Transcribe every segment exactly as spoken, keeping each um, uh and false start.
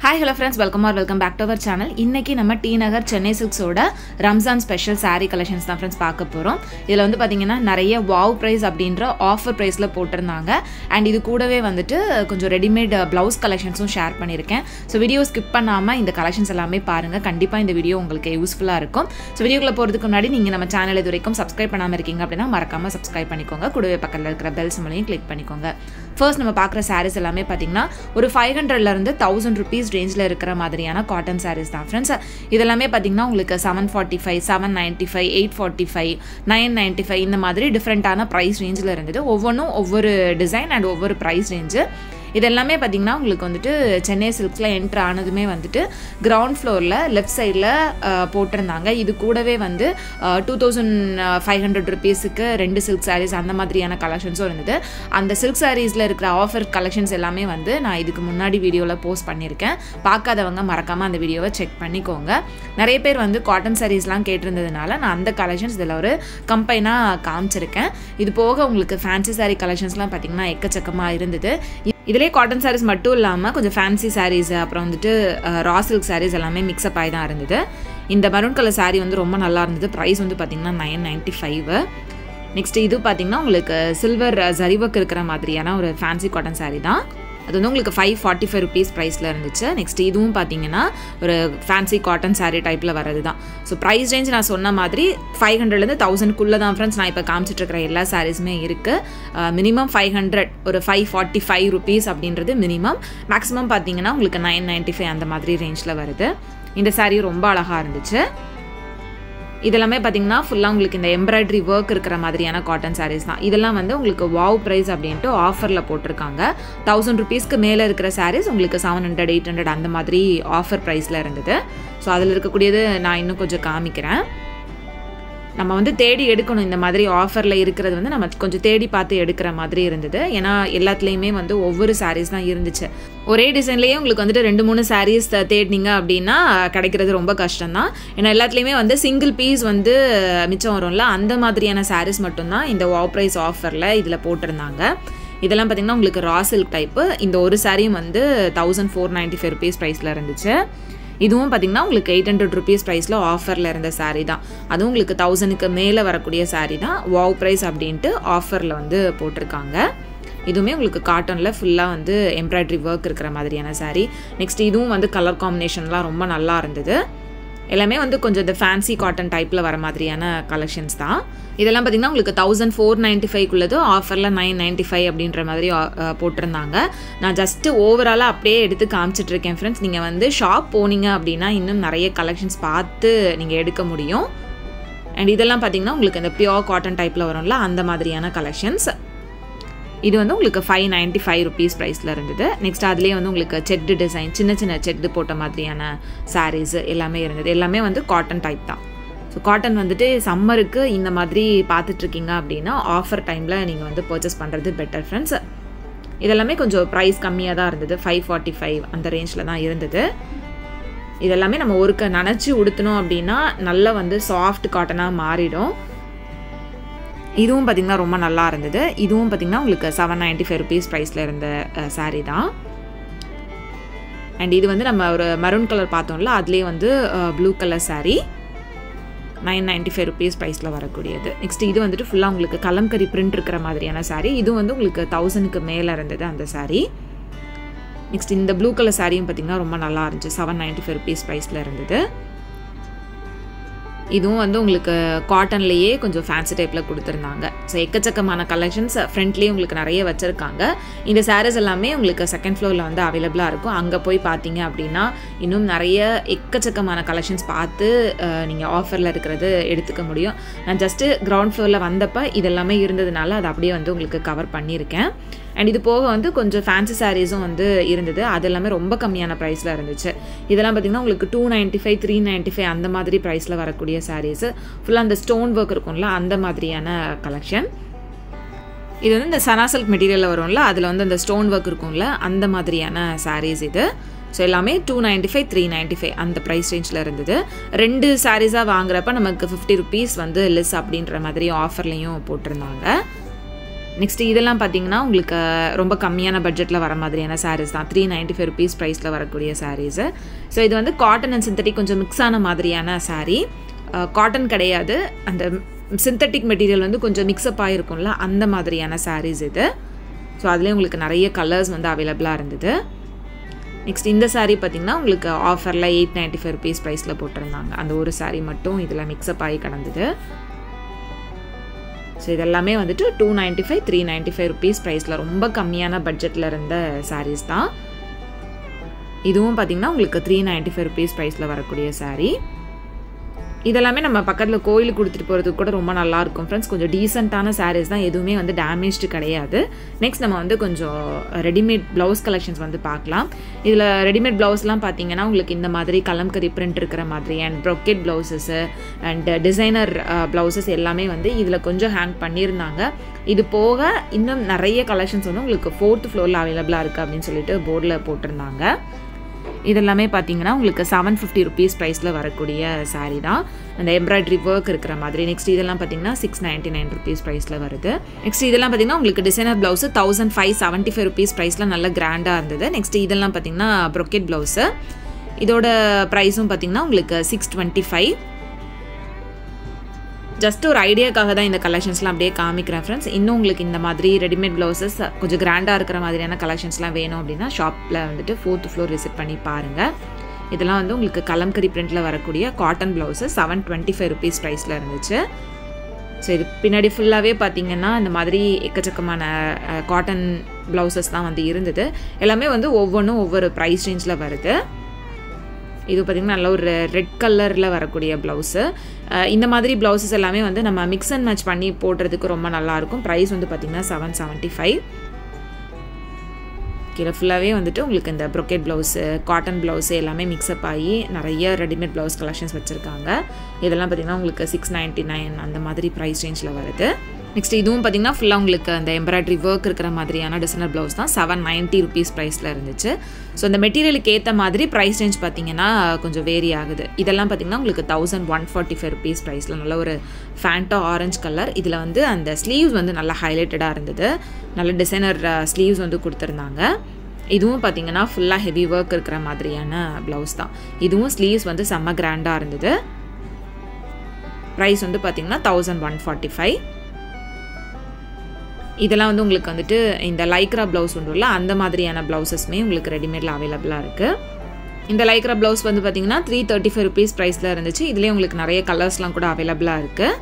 Hi hello friends, welcome or welcome back to our channel. இன்னைக்கு நம்ம D நகர் சென்னை சில்க்ஸ் ஓட Ramzan special saree collections தான் friends பார்க்க போறோம். இதுல வந்து பாத்தீங்கன்னா நிறைய wow price அப்படிங்கற ஆஃபர் பிரைஸ்ல போட்டுருந்தாங்க. and இது கூடவே வந்துட்டு கொஞ்சம் ரெடிமேட் blouse collectionsம் ஷேர் பண்ணிருக்கேன். சோ வீடியோ ஸ்கிப் பண்ணாம இந்த collections எல்லாமே பாருங்க. கண்டிப்பா இந்த வீடியோ உங்களுக்கு யூஸ்ஃபுல்லா இருக்கும். சோ வீடியோக்குள்ள போறதுக்கு முன்னாடி நீங்க நம்ம சேனலை இதுவரைக்கும் subscribe பண்ணாம இருக்கீங்க அப்படினா மறக்காம subscribe பண்ணிக்கோங்க. கூடவே பக்கத்துல இருக்கிற bell symbol-ஐயும் click பண்ணிக்கோங்க. First நம்ம பார்க்குற sarees எல்லாமே பாத்தீங்கன்னா ஒரு five hundred ல இருந்து one thousand rupees ரேஞ்ச்ல இருக்கிற மாதிரியான காட்டன் sarees தான் फ्रेंड्स. இதெல்லாம் பாத்தீங்கன்னா உங்களுக்கு seven forty-five, seven ninety-five, eight forty-five, nine ninety-five இந்த மாதிரி டிஃபரண்டான பிரைஸ் ரேஞ்ச்ல இருந்தது. ஒவ்வொன்றும் ஒவ்வொரு டிசைன் அண்ட் ஒவ்வொரு பிரைஸ் ரேஞ்ச். இதெல்லாமே பாத்தீங்கன்னா உங்களுக்கு வந்துட்டு சென்னை சில்க்ஸ்ல என்டர் ஆனதுமே வந்துட்டு கிரவுண்ட் ஃப்ளோர்ல லெஃப்ட் சைடுல போட்டிருந்தாங்க. இது கூடவே வந்து two thousand five hundred rupeesக்கு ரெண்டு சில்க் sarees அந்த மாதிரியான கலெக்ஷன்ஸும் இருந்தது. அந்த சில்க் sareesல இருக்கிற ஆஃபர் கலெக்ஷன்ஸ் எல்லாமே வந்து நான் இதுக்கு முன்னாடி வீடியோல போஸ்ட் பண்ணியிருக்கேன். பார்க்காதவங்க மறக்காம அந்த வீடியோவை செக் பண்ணிக்கோங்க. நிறைய பேர் வந்து காட்டன் sareesலாம் கேட்டிருந்ததுனால நான் அந்த கலெக்ஷன்ஸ் இதில் ஒரு கம்பைனா காமிச்சிருக்கேன். இது போக உங்களுக்கு ஃபேன்சி saree கலெக்ஷன்ஸ்லாம் பார்த்தீங்கன்னா எக்கச்சக்கமாக இருந்தது. இதிலே காட்டன் sarees மட்டும் இல்லாமல் கொஞ்சம் ஃபேன்சி sarees அப்புறம் வந்துட்டு ரா சில்க் sarees எல்லாமே மிக்ஸ்அப் ஆகி தான் இருந்தது. இந்த மரூன் கலர் saree வந்து ரொம்ப நல்லா இருந்தது. ப்ரைஸ் வந்து பார்த்தீங்கன்னா நைன் நைன்ட்டி ஃபைவ். நெக்ஸ்ட் இது பார்த்தீங்கன்னா உங்களுக்கு சில்வர் ஜரி ஒர்க் இருக்கிற மாதிரியான ஒரு ஃபேன்சி காட்டன் saree தான். அது வந்து உங்களுக்கு ஃபைவ் ஃபார்ட்டி ஃபைவ் ருபீஸ் ப்ரைஸில் இருந்துச்சு. நெக்ஸ்ட் இதுவும் பார்த்தீங்கன்னா ஒரு ஃபேன்சி காட்டன் சாரீ டைப்பில் வரது தான். ஸோ ப்ரைஸ் ரேஞ்ச் நான் சொன்ன மாதிரி ஃபைவ் ஹண்ட்ரட்லேருந்து தௌசண்ட்குள்ளே தான் ஃப்ரெண்ட்ஸ் நான் இப்போ காமிச்சிட்ருக்கிற எல்லா சாரீஸுமே இருக்குது. மினிமம் ஃபைவ் ஹண்ட்ரட் ஒரு ஃபைவ் ஃபார்ட்டி ஃபைவ் ருபீஸ் அப்படின்றது மினிமம். மேக்ஸிமம் பார்த்தீங்கன்னா உங்களுக்கு நைன் நைன்ட்டி ஃபைவ் அந்த மாதிரி ரேஞ்சில் வருது. இந்த சாரீ ரொம்ப அழகாக இருந்துச்சு. இதெல்லாமே பார்த்தீங்கன்னா ஃபுல்லாக உங்களுக்கு இந்த எம்ப்ராய்டரி ஒர்க் இருக்கிற மாதிரியான காட்டன் sarees தான். இதெல்லாம் வந்து உங்களுக்கு வாவ் ப்ரைஸ் அப்படின்ட்டு ஆஃபரில் போட்டிருக்காங்க. தௌசண்ட் ருபீஸ்க்கு மேலே இருக்கிற sarees உங்களுக்கு செவன் ஹண்ட்ரட் எயிட் ஹண்ட்ரட் அந்த மாதிரி ஆஃபர் ப்ரைஸில் இருந்தது. ஸோ அதில் இருக்கக்கூடியது நான் இன்னும் கொஞ்சம் காமிக்கிறேன். நம்ம வந்து தேடி எடுக்கணும். இந்த மாதிரி ஆஃபரில் இருக்கிறது வந்து நம்ம கொஞ்சம் தேடி பார்த்து எடுக்கிற மாதிரி இருந்தது. ஏன்னா எல்லாத்துலேயுமே வந்து ஒவ்வொரு sarees தான் இருந்துச்சு. ஒரே டிசைன்லேயே உங்களுக்கு வந்துட்டு ரெண்டு மூணு sarees தேடினீங்க அப்படின்னா கிடைக்கிறது ரொம்ப கஷ்டம்தான். ஏன்னா எல்லாத்துலேயுமே வந்து சிங்கிள் பீஸ் வந்து மிச்சம் வரும்ல, அந்த மாதிரியான sarees மட்டும்தான் இந்த வாவ் ப்ரைஸ் ஆஃபரில் இதில் போட்டிருந்தாங்க. இதெல்லாம் பார்த்திங்கன்னா உங்களுக்கு ரா சில்க் டைப்பு. இந்த ஒரு சாரியும் வந்து thousand four ninety five rupees ப்ரைஸில் இருந்துச்சு. இதுவும் பார்த்திங்கன்னா உங்களுக்கு எயிட் ஹண்ட்ரட் ருபீஸ் ப்ரைஸில் ஆஃபரில் இருந்த சாரீ தான். அதுவும் உங்களுக்கு தௌசண்ட்க்கு மேலே வரக்கூடிய சாரீ தான். வாவ் ப்ரைஸ் அப்படின்ட்டு ஆஃபரில் வந்து போட்டிருக்காங்க. இதுவுமே உங்களுக்கு காட்டனில் ஃபுல்லாக வந்து எம்ப்ராய்டரி ஒர்க் இருக்கிற மாதிரியான சாரீ. நெக்ஸ்ட் இதுவும் வந்து கலர் காம்பினேஷன்லாம் ரொம்ப நல்லா இருந்தது. எல்லாமே வந்து கொஞ்சம் இந்த ஃபேன்சி காட்டன் டைப்பில் வர மாதிரியான கலெக்ஷன்ஸ் தான். இதெல்லாம் பார்த்திங்கன்னா உங்களுக்கு தௌசண்ட் ஃபோர் நைன்ட்டி ஃபைவ்க்குள்ளது ஆஃபரில் நைன் நைன்ட்டி ஃபைவ் அப்படின்ற மாதிரி போட்டிருந்தாங்க. நான் ஜஸ்ட்டு ஓவராலாக அப்படியே எடுத்து காமிச்சிட்ருக்கேன் ஃப்ரெண்ட்ஸ். நீங்கள் வந்து ஷாப் போனீங்க அப்படின்னா இன்னும் நிறைய கலெக்ஷன்ஸ் பார்த்து நீங்கள் எடுக்க முடியும். அண்ட் இதெல்லாம் பார்த்திங்கன்னா உங்களுக்கு இந்த பியோர் காட்டன் டைப்பில் வரும்ல, அந்த மாதிரியான கலெக்ஷன்ஸ். இது வந்து உங்களுக்கு ஃபைவ் நைன்ட்டி ஃபைவ் ருபீஸ் ப்ரைஸில் இருந்தது. நெக்ஸ்ட் அதுலேயே வந்து உங்களுக்கு செட்டு டிசைன், சின்ன சின்ன செட்டு போட்ட மாதிரியான சாரீஸ் எல்லாமே இருந்தது. எல்லாமே வந்து காட்டன் டைப் தான். ஸோ காட்டன் வந்துட்டு சம்மருக்கு இந்த மாதிரி பார்த்துட்ருக்கீங்க அப்படின்னா ஆஃபர் டைமில் நீங்கள் வந்து பர்ச்சேஸ் பண்ணுறது பெட்டர் ஃப்ரெண்ட்ஸ். இதெல்லாமே கொஞ்சம் ப்ரைஸ் கம்மியாக தான் இருந்தது. ஃபைவ் ஃபார்ட்டி ஃபைவ் அந்த ரேஞ்சில் தான் இருந்தது. இதெல்லாமே நம்ம ஒருக்க நனைச்சி உடுத்தணும் அப்படின்னா நல்லா வந்து சாஃப்ட் காட்டனாக மாறிடும். இதுவும் பார்த்திங்கன்னா ரொம்ப நல்லா இருந்தது. இதுவும் பார்த்திங்கன்னா உங்களுக்கு செவன் நைன்ட்டி ஃபைவ் ருபீஸ் ப்ரைஸில் இருந்த சாரீ தான். அண்ட் இது வந்து நம்ம ஒரு மரூன் கலர் பார்த்தோம்ல, அதுலேயே வந்து blue colour saree nine ninety five rupees ப்ரைஸில் வரக்கூடியது. நெக்ஸ்ட் இது வந்துட்டு ஃபுல்லாக உங்களுக்கு கலம்கரி பிரிண்ட் இருக்கிற மாதிரியான சாரீ. இது வந்து உங்களுக்கு தௌசண்ட்க்கு மேலே இருந்தது அந்த சாரீ. நெக்ஸ்ட் இந்த ப்ளூ கலர் சாரியும் பார்த்திங்கன்னா ரொம்ப நல்லா இருந்துச்சு. செவன் நைன்ட்டி ஃபைவ் ருபீஸ் ப்ரைஸில் இருந்தது. இதுவும் வந்து உங்களுக்கு காட்டன்லேயே கொஞ்சம் ஃபேன்சி டைப்பில் கொடுத்துருந்தாங்க. ஸோ எக்கச்சக்கமான கலெக்ஷன்ஸ் ஃப்ரண்ட்லேயே உங்களுக்கு நிறைய வச்சுருக்காங்க. இந்த சாரீஸ் எல்லாமே உங்களுக்கு செகண்ட் ஃப்ளோரில் வந்து அவைலபிளாக இருக்கும். அங்கே போய் பார்த்தீங்க அப்படின்னா இன்னும் நிறைய எக்கச்சக்கமான கலெக்ஷன்ஸ் பார்த்து நீங்கள் ஆஃபரில் இருக்கிறது எடுத்துக்க முடியும். நான் ஜஸ்ட்டு கிரவுண்ட் ஃப்ளோரில் வந்தப்போ இதெல்லாமே இருந்ததுனால அதை அப்படியே வந்து உங்களுக்கு கவர் பண்ணியிருக்கேன். அண்ட் இது போக வந்து கொஞ்சம் ஃபேன்சி சாரீஸும் வந்து இருந்தது. அது எல்லாமே ரொம்ப கம்மியான ப்ரைஸில் இருந்துச்சு. இதெல்லாம் பார்த்திங்கன்னா உங்களுக்கு two ninety five three ninety five அந்த மாதிரி ப்ரைஸில் வரக்கூடிய சாரீஸு ஃபுல்லாக அந்த ஸ்டோன் ஒர்க் இருக்கும்ல, அந்த மாதிரியான கலெக்ஷன். இது வந்து இந்த சனா சில்க் மெட்டீரியலில் வரும்ல, அதில் வந்து அந்த ஸ்டோன் ஒர்க் இருக்கும்ல, அந்த மாதிரியான சாரீஸ் இது. ஸோ எல்லாமே two ninety five three ninety five அந்த ப்ரைஸ் ரேஞ்சில் இருந்தது. ரெண்டு சாரீஸாக வாங்குறப்ப நமக்கு ஃபிஃப்டி ருபீஸ் வந்து லெஸ் அப்படின்ற மாதிரி ஆஃபர்லேயும் போட்டிருந்தாங்க. நெக்ஸ்ட் இதெல்லாம் பார்த்தீங்கன்னா உங்களுக்கு ரொம்ப கம்மியான பட்ஜெட்டில் வர மாதிரியான சாரீஸ் தான். த்ரீ நைன்ட்டி ஃபைவ் ருபீஸ் ப்ரைஸில் வரக்கூடிய சாரீஸு. ஸோ இது வந்து காட்டன் அண்ட் சிந்தட்டிக் கொஞ்சம் மிக்ஸ் ஆன மாதிரியான சாரீ. காட்டன் கிடையாது, அந்த சிந்தட்டிக் மெட்டீரியல் வந்து கொஞ்சம் மிக்ஸ்அப் ஆகிருக்கும்ல அந்த மாதிரியான சாரீஸ் இது. ஸோ அதுலேயே உங்களுக்கு நிறைய கலர்ஸ் வந்து அவைலபிளாக இருந்தது. நெக்ஸ்ட் இந்த சாரீ பார்த்திங்கன்னா உங்களுக்கு ஆஃபரில் எயிட் நைன்ட்டி ஃபைவ் ருபீஸ் ப்ரைஸில் போட்டிருந்தாங்க. அந்த ஒரு சாரீ மட்டும் இதில் மிக்ஸ்அப் ஆகி கிடந்தது. ஸோ இதெல்லாமே வந்துட்டு two ninety five three ninety five rupees ப்ரைஸில் ரொம்ப கம்மியான பட்ஜெட்டில் இருந்த சாரீஸ் தான். இதுவும் பார்த்திங்கன்னா உங்களுக்கு த்ரீ நைன்ட்டி ஃபைவ் ருபீஸ் ப்ரைஸில் வரக்கூடிய சாரீ. இதெல்லாமே நம்ம பக்கத்தில் கோயிலுக்கு கொடுத்துட்டு போகிறதுக்கு கூட ரொம்ப நல்லாயிருக்கும் ஃப்ரெண்ட்ஸ். கொஞ்சம் டீசெண்டான சாரீஸ் தான், எதுவுமே வந்து டேமேஜ்டு கிடையாது. நெக்ஸ்ட் நம்ம வந்து கொஞ்சம் ரெடிமேட் ப்ளவுஸ் கலெக்ஷன்ஸ் வந்து பார்க்கலாம். இதில் ரெடிமேட் ப்ளவுஸ்லாம் பார்த்தீங்கன்னா உங்களுக்கு இந்த மாதிரி கலம்கரி பிரிண்ட் இருக்கிற மாதிரி and brocade blouses and designer blouses எல்லாமே வந்து இதில் கொஞ்சம் ஹேங் பண்ணியிருந்தாங்க. இது போக இன்னும் நிறைய கலெக்ஷன்ஸ் வந்து உங்களுக்கு ஃபோர்த் ஃப்ளோரில் அவைலபிளாக இருக்குது அப்படின்னு சொல்லிட்டு போர்டில் போட்டிருந்தாங்க. இதெல்லாமே பார்த்தீங்கன்னா உங்களுக்கு செவன் ஃபிஃப்டி ருபீஸ் ப்ரைஸில் வரக்கூடிய சாரீ தான், அந்த எம்ப்ராய்டரி ஒர்க் இருக்கிற மாதிரி. நெக்ஸ்ட் இதெல்லாம் பார்த்தீங்கன்னா சிக்ஸ் நைன்ட்டி நைன் ருபீஸ் ப்ரைஸில் வருது. நெக்ஸ்ட் இதெல்லாம் பார்த்தீங்கன்னா உங்களுக்கு designer blouse thousand five seventy five rupees ப்ரைஸில் நல்ல கிராண்டாக இருந்தது. நெக்ஸ்ட் இதெல்லாம் பார்த்தீங்கன்னா ப்ரொக்கெட் ப்ளவுஸு, இதோட ப்ரைஸும் பார்த்தீங்கன்னா உங்களுக்கு சிக்ஸ் டுவெண்ட்டி ஃபைவ். ஜஸ்ட் ஒரு ஐடியாக்காக தான் இந்த கலெக்ஷன்ஸ்லாம் அப்படியே காமிக்கிறேன் ஃப்ரெண்ட்ஸ். இன்னும் உங்களுக்கு இந்த மாதிரி ரெடிமேட் ப்ளவுசஸ் கொஞ்சம் கிராண்டாக இருக்கிற மாதிரியான கலெக்ஷன்ஸ்லாம் வேணும் அப்படின்னா ஷாப்பில் வந்துட்டு ஃபோர்த் ஃப்ளோர் விசிட் பண்ணி பாருங்கள். இதெல்லாம் வந்து உங்களுக்கு கலம்கரி பிரிண்டில் வரக்கூடிய cotton blouse seven twenty five rupees ப்ரைஸில் இருந்துச்சு. ஸோ இது பின்னாடி ஃபுல்லாகவே பார்த்தீங்கன்னா இந்த மாதிரி எக்கச்சக்கமான காட்டன் ப்ளவுசஸ் தான் வந்து இருந்தது. எல்லாமே வந்து ஒவ்வொன்றும் ஒவ்வொரு ப்ரைஸ் ரேஞ்சில் வருது. இது பார்த்திங்கன்னா நல்ல ஒரு ரெட் கலரில் வரக்கூடிய ப்ளவுஸு. இந்த மாதிரி ப்ளவுசஸ் எல்லாமே வந்து நம்ம மிக்ஸ் அண்ட் மேட்ச் பண்ணி போடுறதுக்கு ரொம்ப நல்லாயிருக்கும். ப்ரைஸ் வந்து பார்த்திங்கன்னா செவன் செவன்ட்டி ஃபைவ். கீழே ஃபுல்லாகவே வந்துட்டு உங்களுக்கு இந்த ப்ரொக்கெட் ப்ளவுஸு காட்டன் ப்ளவுஸு எல்லாமே மிக்ஸ்அப் ஆகி நிறைய ரெடிமேட் ப்ளவுஸ் கலெக்ஷன்ஸ் வச்சுருக்காங்க. இதெல்லாம் பார்த்திங்கன்னா உங்களுக்கு சிக்ஸ் நைன்ட்டி நைன் அந்த மாதிரி ப்ரைஸ் ரேஞ்சில் வருது. நெக்ஸ்ட் இதுவும் பார்த்திங்கன்னா ஃபுல்லாக உங்களுக்கு அந்த எம்ப்ராய்டரி ஒர்க் இருக்கிற மாதிரியான டிசைனர் ப்ளவுஸ் தான். செவன் நைன்ட்டி ருபீஸ் ப்ரைஸில் இருந்துச்சு. ஸோ இந்த மெட்டீரியலுக்கு ஏற்ற மாதிரி ப்ரைஸ் ரேஞ்ச் பார்த்திங்கன்னா கொஞ்சம் வேரி ஆகுது. இதெல்லாம் பார்த்திங்கன்னா உங்களுக்கு thousand one forty five rupees ப்ரைஸில் நல்ல ஒரு ஃபேண்டா ஆரஞ்ச் கலர். இதில் வந்து அந்த ஸ்லீவ்ஸ் வந்து நல்லா ஹைலைட்டடாக இருந்தது. நல்ல டிசைனர் ஸ்லீவ்ஸ் வந்து கொடுத்துருந்தாங்க. இதுவும் பார்த்திங்கன்னா ஃபுல்லாக ஹெவி ஒர்க் இருக்கிற மாதிரியான ப்ளவுஸ் தான். இதுவும் ஸ்லீவ்ஸ் வந்து செம்ம கிராண்டாக இருந்தது. ப்ரைஸ் வந்து பார்த்திங்கன்னா தௌசண்ட் ஒன் ஃபார்ட்டி ஃபைவ். இதெல்லாம் வந்து உங்களுக்கு வந்துட்டு இந்த லைக்ரா ப்ளவுஸ் உண்டுல்ல அந்த மாதிரியான ப்ளவுசஸ்மே உங்களுக்கு ரெடிமேடில் அவைலபிளாக இருக்குது. இந்த லைக்ரா ப்ளவுஸ் வந்து பார்த்திங்கன்னா த்ரீ தேர்ட்டி ஃபைவ் ருபீஸ் ப்ரைஸில் இருந்துச்சு. இதுலேயே உங்களுக்கு நிறைய கலர்ஸ்லாம் கூட அவைலபிளாக இருக்குது.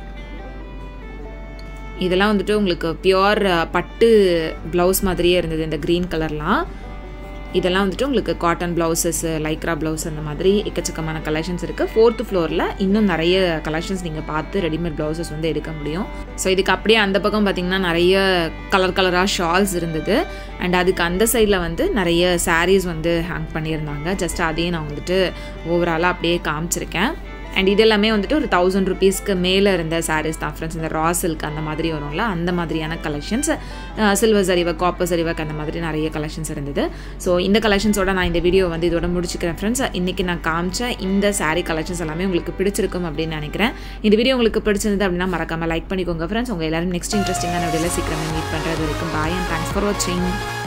இதெல்லாம் வந்துட்டு உங்களுக்கு பியோர் பட்டு ப்ளவுஸ் மாதிரியே இருந்தது இந்த க்ரீன் கலர்லாம். இதெல்லாம் வந்துட்டு உங்களுக்கு காட்டன் ப்ளவுசஸ் லைக்ரா ப்ளவுஸ் அந்த மாதிரி எக்கச்சக்கமான கலெக்ஷன்ஸ் இருக்குது. ஃபோர்த் ஃப்ளோரில் இன்னும் நிறைய கலெக்ஷன்ஸ் நீங்கள் பார்த்து ரெடிமேட் ப்ளவுசஸ் வந்து எடுக்க முடியும். ஸோ இதுக்கு அப்படியே அந்த பக்கம் பார்த்திங்கன்னா நிறைய கலர் கலராக ஷால்ஸ் இருந்தது. அண்ட் அதுக்கு அந்த சைடில் வந்து நிறைய சாரீஸ் வந்து ஹேங் பண்ணியிருந்தாங்க. ஜஸ்ட் அதையும் நான் வந்துட்டு ஓவராலாக அப்படியே காமிச்சிருக்கேன். அண்ட் இது எல்லாமே வந்துட்டு ஒரு தௌசண்ட் ருபீஸ்க்கு மேலே இருந்த சாரீஸ் தான் ஃப்ரெண்ட்ஸ். இந்த ரா சில்க் அந்த மாதிரி வரும்ல அந்த மாதிரியான கலெக்ஷன்ஸ், சில்வர் சரிவக் காப்பர் சரிவக் அந்த மாதிரி நிறைய கலெக்ஷன்ஸ் இருந்தது. ஸோ இந்த கலெக்ஷன்ஸோட நான் இந்த வீடியோ வந்து இதோட முடிச்சுக்கிறேன் ஃப்ரெண்ட்ஸ். இன்றைக்கி நான் காமிச்ச இந்த சாரீ கலெக்ஷன்ஸ் எல்லாமே உங்களுக்கு பிடிச்சிருக்கும் அப்படின்னு நினைக்கிறேன். இந்த வீடியோ உங்களுக்கு பிடிச்சிருந்தது அப்படின்னா மறக்காமல் லைக் பண்ணிக்கோங்க ஃப்ரெண்ட்ஸ். உங்கள் எல்லாரும் நெக்ஸ்ட் இன்ட்ரெஸ்டிங்கான வீடியோவில் சீக்கிரமே மீட் பண்ணுறது வரைக்கும் பாய் அண்ட் தேங்க்ஸ் ஃபார் வாட்சிங்.